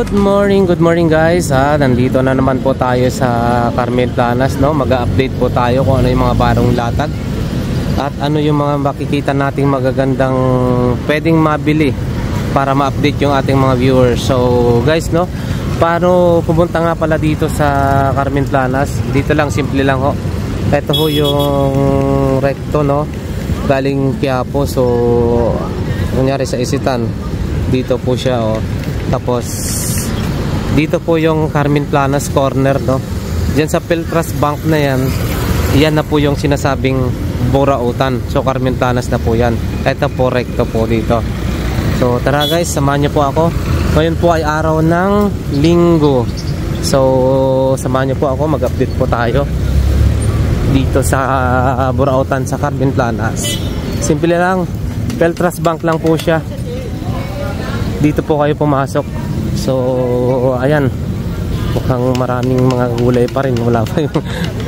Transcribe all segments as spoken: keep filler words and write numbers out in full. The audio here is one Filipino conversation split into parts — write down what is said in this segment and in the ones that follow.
Good morning, good morning guys. Ha, nandito na naman po tayo sa Carmen Planas, no? Mag-update po tayo kung ano yung mga barong latag at ano yung mga makikita nating magagandang pwedeng mabili para ma-update yung ating mga viewers. So guys, no, paano pumunta nga pala dito sa Carmen Planas? Dito lang, simple lang ho. Ito ho yung recto, no, galing Quiapo. So kunyari sa Isitan, dito po siya, oh. Tapos dito po yung Carmen Planas corner, no. Diyan sa Peltras Bank na yan, yan na po yung sinasabing Burautan. So Carmen Planas na po yan. Ito po recto po dito. So tara guys, samahan niyo po ako. Ngayon po ay araw ng Linggo. So samahan niyo po ako, mag-update po tayo dito sa Burautan sa Carmen Planas. Simple lang, Peltras Bank lang po siya. Dito po kayo pumasok. So ayan, mukhang maraming mga gulay pa rin. Wala pa yung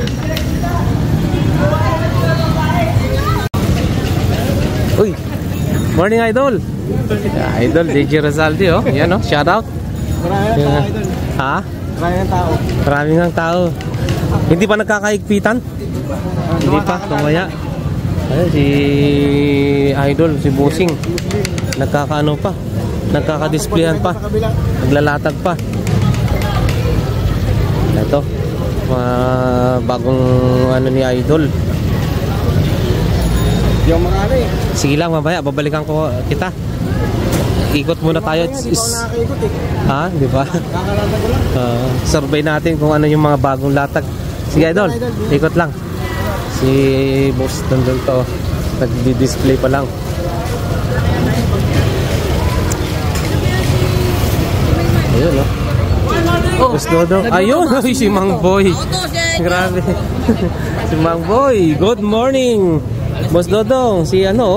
uy, morning idol. Yeah, idol D J Rizaldi, oh. Yan, oh, shout out. Maraming yeah. Tao, idol. Ha? Maraming tao. Maraming ang tao. Hindi pa nagkakaigpitan? Hindi pa, kumaya. Ayun, si idol, si Busing, nagkakaano pa, nagkaka-displayan pa, naglalatag pa. Ito, mga bagong ano ni idol. Yung mga ano eh. Sige lang, mamaya babalikan ko kita. Ikot muna tayo. Hindi pa ako nakakaikot eh. Ha? Di ba? Kakalatag ko lang. Uh, survey natin kung ano yung mga bagong latag. Sige idol, ikot lang. Si boss nandun to, nagdi-display pa lang. Ayun, no? Boss Dodo. Ayun, si Mang Boy. Grabe. Si Mang Boy. Good morning. Boss Dodong, si ano,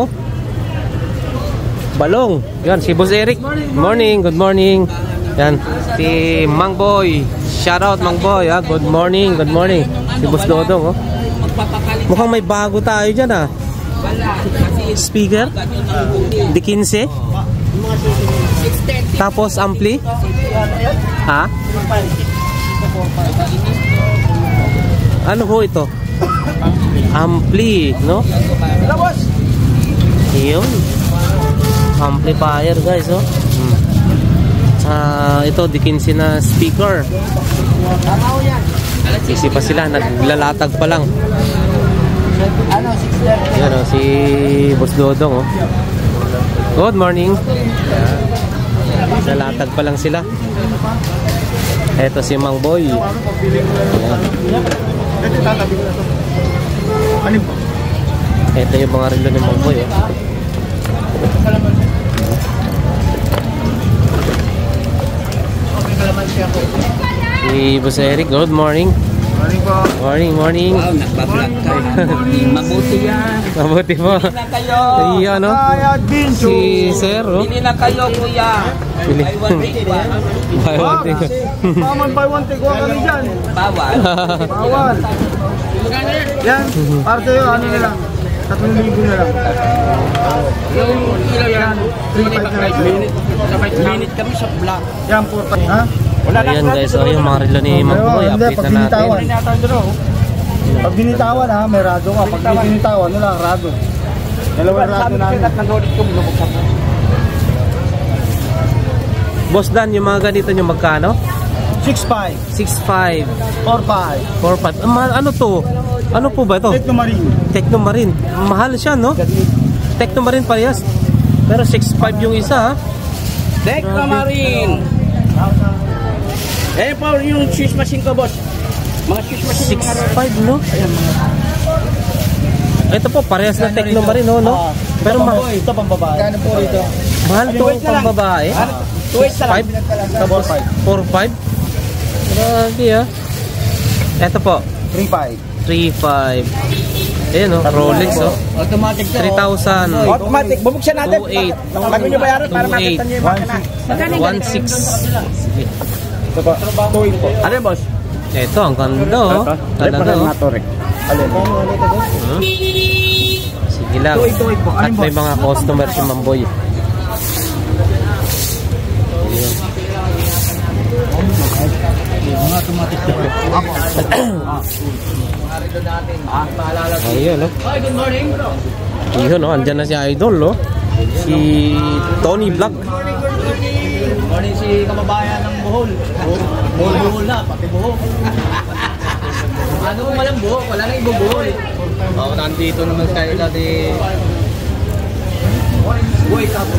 Balong. Yan, si Boss Eric. Morning, good morning. Yan, si Mang Boy. Shout out Mang Boy, ha? Good morning, good morning. Si Boss Dodong, oh. Mukhang may bago tayo dyan, ah. Speaker di fifteen. Tapos ampli. Ha? Ano ho ito? Ampli, no? Yun, amplifier guys, oh. Hmm. Uh, ito di fifteen na speaker. Isi pa sila, naglalatag pa lang. Yan, oh, si Boss Dodong, oh. Good morning. Nalatag pa lang sila. Ito si Mang Boy. Ito yung mga relo ni Mang Boy, oh. Si Boss Eric, good morning. Morning po. Morning, morning. Wow, nagbablog kayo. Mabuti yan. Mabuti po. Bili na kayo. Iya, no? Si Sir, oh. Bili na kayo, kuya. Buy one take one. Buy one take one. Paman, buy one take one kami dyan. Bawal. Bawal. Yan, parte yun, ano nila. Tatlong libo na lang. Yung ilaw yan, five minute kami sa vlog. Yan po, ha? Ayan guys, oh, yung mga relo ni Mang Boy, update na natin. Pag binitawan, ha, may rado ka. Pag binitawan, wala kang rado. Dalawang rado namin. Boss Dan, yung mga ganito nyo magkano? six five. six five. four five. four five. Ano to? Ano po ba ito? Technomarine. Technomarine. Mahal siya, no? Technomarine parehas. Pero six five yung isa, ha? Technomarine. Eh po yung swiss machine ko, boss. Mga swiss machine. six five, no? Ayan, mga. Ito po, parehas na Technomarine, no? no? Pero mahal. Ito pang babae. Kano po rito? Mahal to pang babae. six five. four five. Grabe, ha? Ito po. three five. three five. Ayan, no? Rolex, oh. Automatic to. three thousand. Automatic. Bubuksan natin. two eight. Kami nyo bayaran para makita nyo yung makina. one six. Sige. Ito po. two eight po. Ano, boss? Ito, ang ganda, oh. Talaga, oh. Hmm? Sige lang. At may mga customer si Mamboy. automatic. Ayun, no? Hi, good morning. Ayun, no? Andyan na si Idol, no? Si Tony Vlog. Good morning si kababayan ng Bohol. Bohol na, pati buhok. Ano kung walang buhok? Wala nang ibubuhol. Oh, nandito naman tayo dati. Wait up.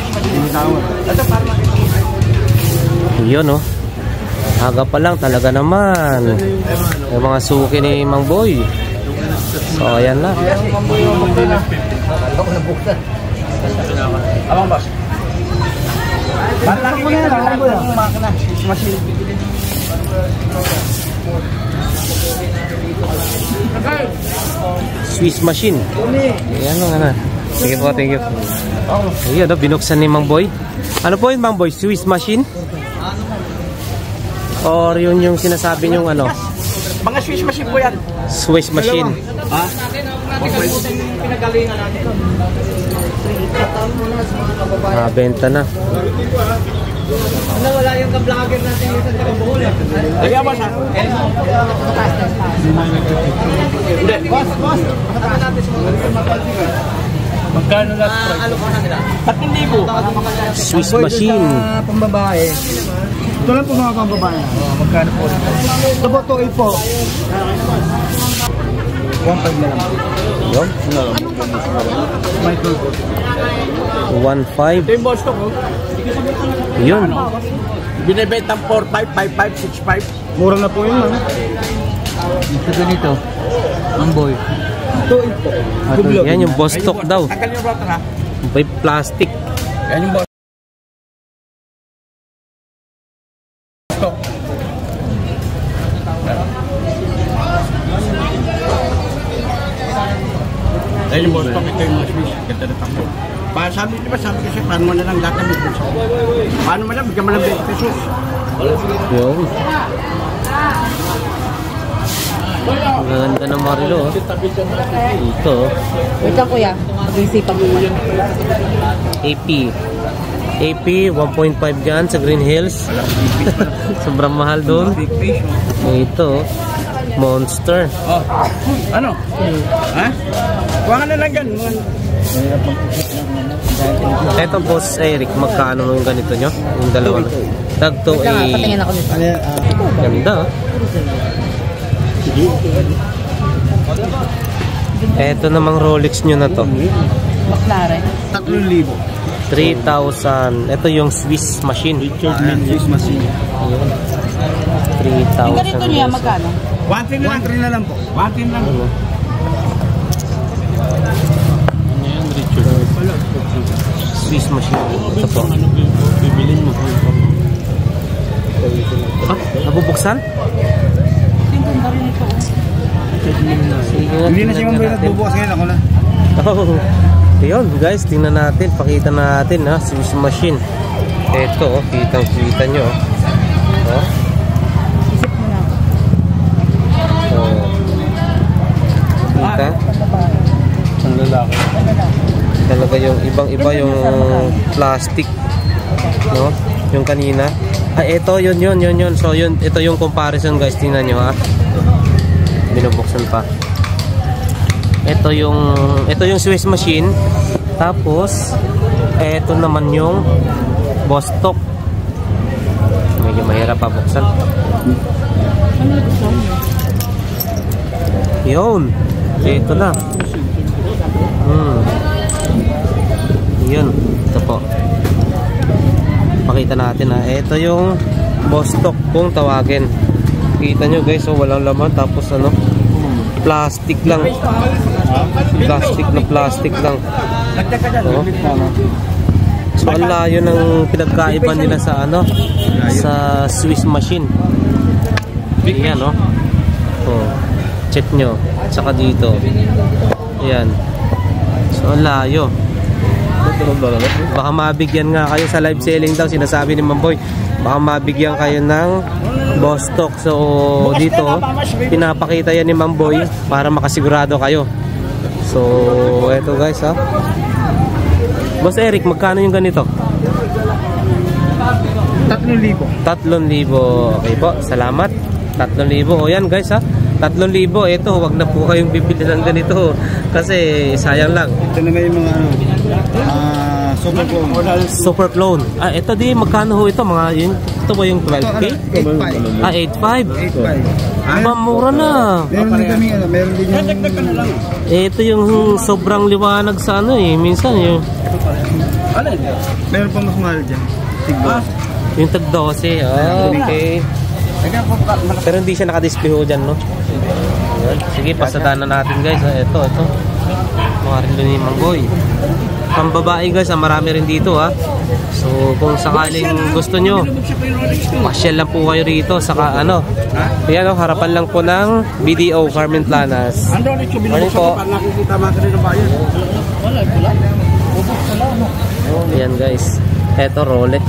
Yun, no? Aga pa lang talaga naman. Yung mga suki ni Mang Boy. So, ayan na. Abang boss. Parang ko na lang ako yung makina. Machine. Swiss machine. Ayan mo nga na. Sige po, thank you. Ayan, no? Binuksan ni Mang Boy. Ano po yun, Mang Boy? Swiss machine? Or yun yung sinasabi nyong ano? Mga Swiss machine po yan. Swiss machine. Ha? Pinagalingan natin. Ah, benta na. Ano, wala yung ka-vlogger natin yung sa Bohol. Kaya ba siya? Hindi. Boss, boss. Makatakan natin sa mga magkano last price? Ano ko na nila? tatlong libo. Swiss machine. Pambabae. Ito lang po mga pambabae. Oh, magkano po rin? Ito po, two eight po. one five na lang. Yun? one five. Ito yung boss to ko. Yun. Binibentang four five, five five, six five. Mura na po yun, ha? Ito ganito. Ang boy. two eight po. Yan yung boss stock daw. Tagal yung router, ha? May plastic. Yan yung boss stock. Ayun yung boss stock. Ito yung mga Swiss. Ganda na takbo. Pa, sabi, di ba, sabi kasi, paano mo na lang lahat ng business? Paano mo lang, bigyan mo lang twenty pesos. Yun. Ang ganda ng Marilo. Ito. Wait lang kuya, pag-isipan mo. A P. A P, one point five dyan sa Green Hills. Sobrang mahal doon. Ito. Monster. Oh, ano? Ha? Kuha ka na lang yan. Ito, Boss Eric, magkano yung ganito nyo? Yung dalawa na. Tag to Wait lang, eh. patingin ako dito. Ganda. Ito namang Rolex nyo na to. McLaren. tatlong libo. three thousand. Ito yung Swiss machine. Richard Mille Swiss machine. three Yung thousand. ganito niya, magkano? one three na lang. one three na lang po. one three na lang. Ano? Swiss machine. Ito po. Bibilin mo. Ah, nabubuksan? Yung ganda rin ito. Hindi na si Mamboy nagbubukas ngayon. Ako na. Oh. Ayun guys, tingnan natin. Pakita natin ha. Swiss machine. Ito oh. Kitang kita nyo. Oh. Isip mo na. Oh. Kita? Ang lalaki. Talaga yung ibang-iba yung plastic. No? Yung kanina. Ah, ito, yun, yun, yun, yun. So, yun, ito yung comparison guys. Tingnan nyo ha. Binubuksan pa. Ito yung, ito yung Swiss machine. Tapos, ito naman yung Bostock. Medyo mahirap pa buksan. Yun. Ito na. Hmm. Yun. Ito po. Pakita natin ha. Ito yung Bostock kung tawagin. Kita nyo guys, so walang laman. Tapos ano, plastic lang. Plastic na plastic lang. Oh. So ang layo ng pinagkaiba nila sa ano, sa Swiss machine. Ayan oh. Oh. Check nyo. Tsaka dito. Ayan. So ang layo. Baka mabigyan nga kayo sa live selling daw. Sinasabi ni Mamboy, baka mabigyan kayo ng Bostock. So dito pinapakita yan ni Mamboy para makasigurado kayo. So eto guys ha. Boss Eric, magkano yung ganito? tatlong libo. tatlong libo. Okay po, salamat. tatlong libo. O yan guys ha, tatlong libo. Ito, wag na po kayong bibili ng ganito kasi sayang lang. Ito na may mga ano, ah, super clone. Super clone. Ah, ito di, magkano ho ito? Mga yun, ito ba yung twelve K? eight five. Ah, eight five. eight five. Aba, mura na. Meron din kami ano, meron din yung... Eh, ito yung sobrang liwanag sa ano eh. Minsan yung... Alin? Meron pang mas mahal dyan. Tigbo. Yung tag twelve. Ah, okay. Pero hindi siya nakadisplay ho dyan, no? Ayan. Sige, pasadaan na natin guys. Ah, ito, ito. Mga rin doon yung manggoy. Pambabae guys, ah, marami rin dito ha. So kung sakaling gusto nyo, pasyal lang po kayo rito. Saka ano, ayan o, harapan lang po ng B D O Carmen Planas. Morning po. Ayan guys, eto Rolex.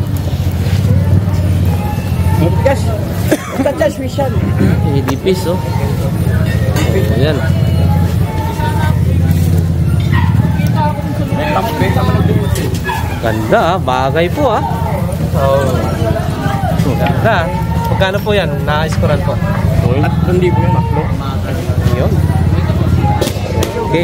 E D piece oh. Ayan. Ganda, bagay po ah. Oh. Ganda. Magkano po yan? Na-scorean po. At hindi po yung maklo. Yun. Okay.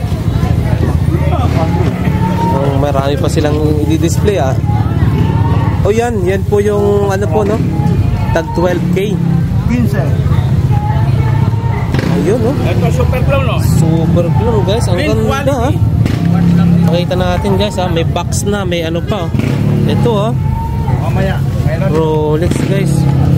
Oh, marami pa silang i-display ah. Oh yan, yan po yung ano po no? Tag twelve K. Pinsa. Ayun no? Ito super clone no? Super clone guys, ang ganda ah. Pakita natin guys ha, may box na, may ano pa. Ito ha. Mamaya. Rolex guys.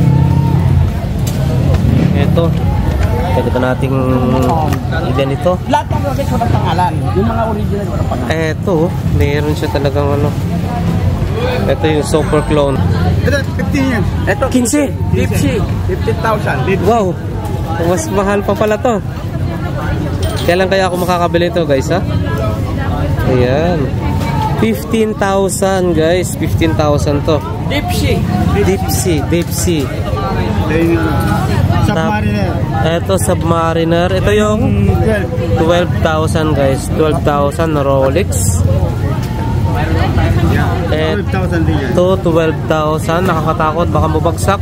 Ito. Pakita natin ilan ito. Lahat ng Rolex walang pangalan. Yung mga original walang pangalan. Ito, meron siya talagang ano. Ito yung super clone. Ito, fifteen yan. Ito, fifteen. Dipsy. fifteen thousand. Wow. Mas mahal pa pala to. Kailan kaya ako makakabili ito guys ha? Ayan. fifteen thousand guys. fifteen thousand to. Dipsy. Dipsy. Dipsy. Submariner. Ito Submariner. Ito yung twelve thousand guys. twelve thousand na Rolex. twelve thousand din yan. Ito twelve thousand. Nakakatakot. Baka mabagsak.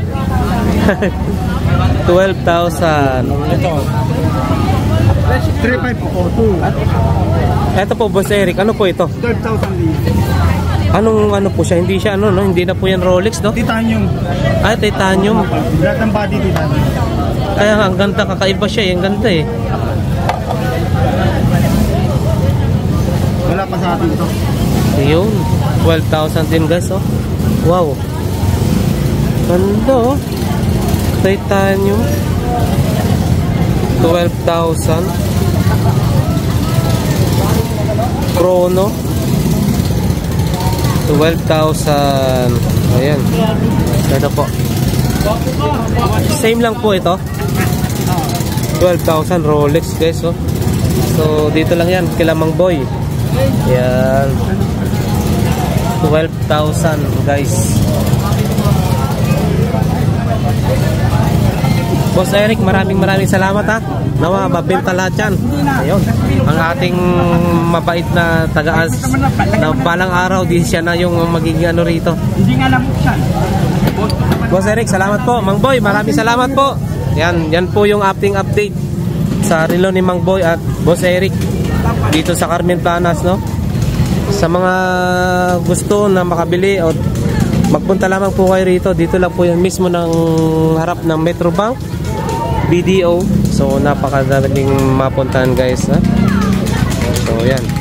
twelve thousand. Ito. three five po. two. Ito po Boss Eric. Ano po ito? twelve thousand din. Anong ano po siya? Hindi siya ano no? Hindi na po yan Rolex no? Titanium. Ah, titanium. Lahat ng body titanium. Kaya nga, ang ganda. Kakaiba siya eh. Ang ganda eh. Wala pa sa atin ito. Ayun. twelve thousand din guys oh. Wow. Ganda oh. Titanium. twelve thousand. Chrono. twelve thousand. Ayan. Ganda po. Same lang po ito. twelve thousand Rolex guys oh. So dito lang yan kila Mang Boy. Ayan. twelve thousand guys. Boss Eric, maraming maraming salamat ha. Nawa, mabenta lahat yan. Ayun. Ang ating mabait na taga-as na balang araw, di siya na yung magiging ano rito. Hindi nga nabuksan. Boss Eric, salamat po. Mang Boy, maraming salamat po. Yan, yan po yung updating update sa relo ni Mang Boy at Boss Eric dito sa Carmen Planas, no? Sa mga gusto na makabili o magpunta lamang po kayo rito. Dito lang po yung mismo ng harap ng Metrobank B D O. So napakadaling mapuntahan guys ha? So yan.